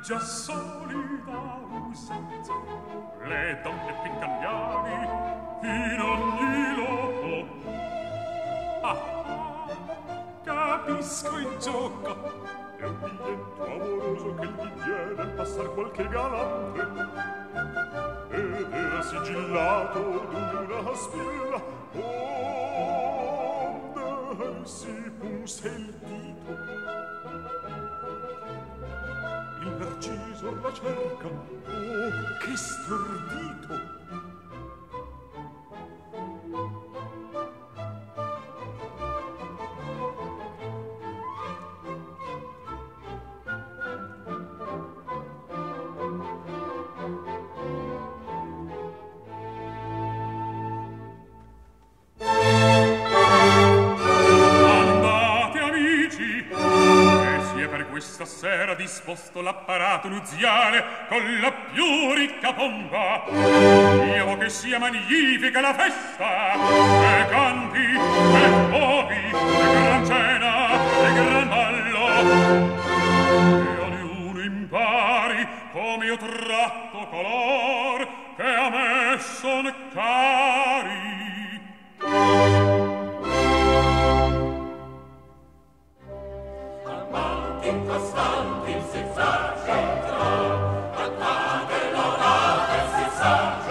già solida usanza, le donne pincagliari in ogni loco. Capisco il gioco. È un biglietto amoroso che gli viene al passar qualche galante, ed era sigillato d'una spilla onde si punse il dito. Il narciso la cerca, oh, che stordito! Stasera disposto l'apparato nuziale con la più ricca pompa. Io vo che sia magnifica la festa, e canti, e fuochi, e gran cena, e gran ballo, e ognuno impari come io tratto color che a me son cari. Costanti si sa, a quante l'orate si sa,